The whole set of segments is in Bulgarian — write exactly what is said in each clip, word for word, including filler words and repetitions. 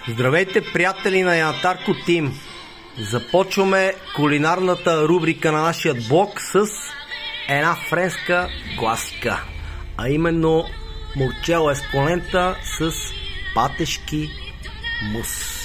Здравейте, приятели на Янатарко Тим! Започваме кулинарната рубрика на нашия блог с една френска класика, а именно морчело есколента с патешки мус.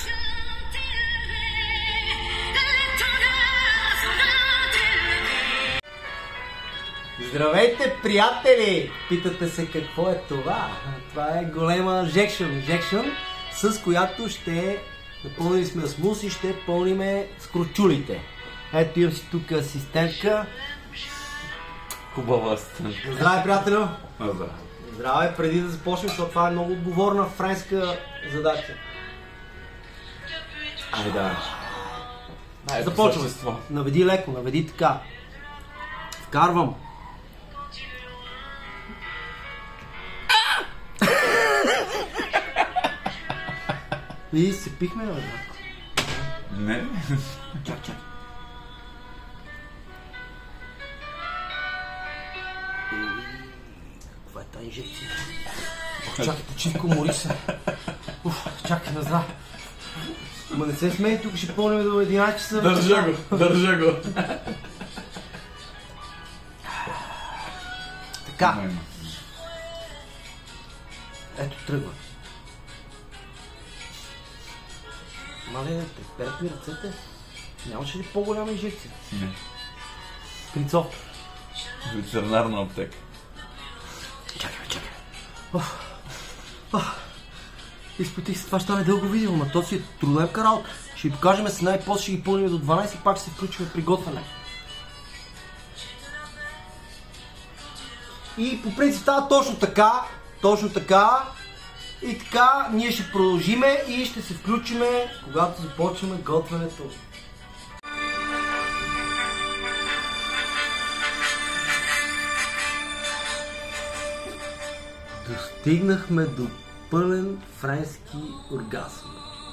Здравейте, приятели! Питате се какво е това? Това е голема жекшън, жекшън, с която ще напълнили сме с мус и ще пълниме с кручулите. Ето имам си тук асистентка. Хубава асистентка. Здравей, приятелю! Здравей. Здравей, преди да започнем, защото това е много отговорна френска задача. Ай да. Ай, започваме. Наведи леко, наведи така. Вкарвам. И се пихме, бе, братко. Не. Чак, чак. Каква е тази инжекция? Ох, чакай, почивко, мори се. Уф, чакай, на здраве. Ма не се смей, тук ще пълнем до единайсет часа. Държа го, държа го. Така. Ето тръгва. Мале, преперят ми ръцете. Нямаше ли по-голяма инжекция? Не. Крицо. Ветеринарна аптека. Чакай, чакай. Оф. Оф. Изпотих се, това ще стане дълго видео, но то си е трудемка работа. Ще ви покажем с най-после, ще ги пълним до дванайсет и пак ще се включим при готвене. И по принцип става точно така, точно така. И така ние ще продължиме и ще се включиме, когато започваме готвенето. Достигнахме до пълен френски оргазъм.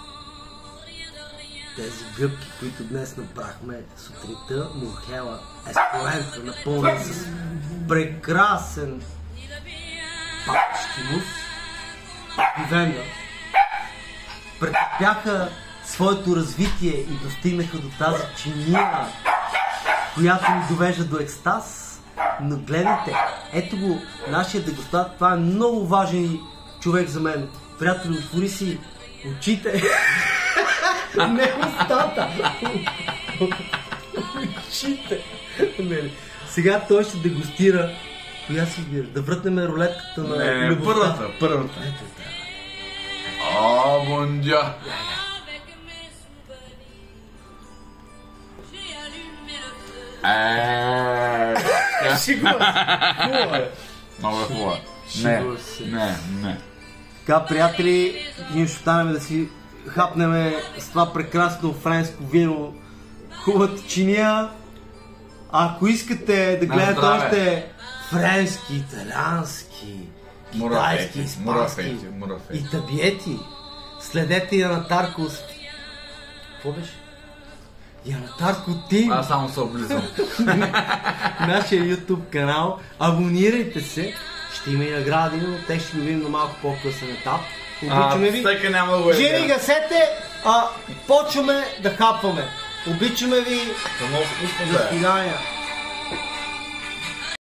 Тези гъбки, които днес направихме сутринта, морчело есколента, напълнен с прекрасен патешки мус, вивенда, претърпяха своето развитие и достигнаха до тази чиния, която ни довежда до екстаз. Но гледайте, ето го, нашия дегустатор, това е много важен човек за мен. Приятел, отвори си очите. Не устата. Очите. Сега той ще дегустира. Коя си избира? Да вратнем рулетката на не, любовта. Първата, първата. Ето така. О, бондя. Еее. Хубаво е. Много е хубава. Не, не, не. Така, приятели, ние ще останем да си хапнем с това прекрасно френско вино, хубавата чиния. Ако искате да гледате още френски, италиански, китайски, испански и табиети, следете Янатарко. Какво беше? Янатарко Тим! Аз само се облизам. Нашия YouTube канал. Абонирайте се. Ще има и награди, но те ще го видим на малко по-късен етап. Обичаме ви. Стъка няма да го е. Жени, гасете, а почваме да хапваме. Обичаме ви. Само вкусно До да е. свидания.